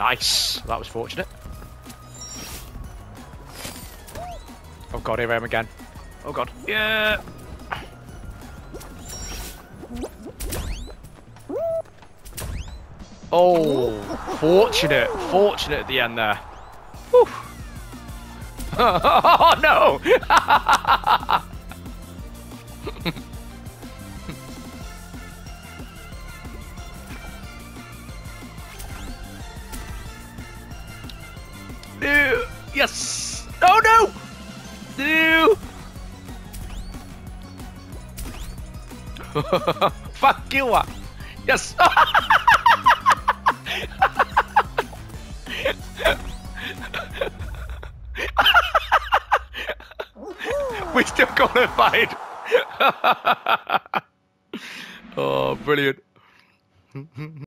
Nice. That was fortunate. Oh god, here I am again. Oh god. Yeah. Oh, fortunate. Fortunate at the end there. Whew. Oh no! No! Yes! Oh no! No! Fuck you! Yes! We still qualified! Oh, brilliant.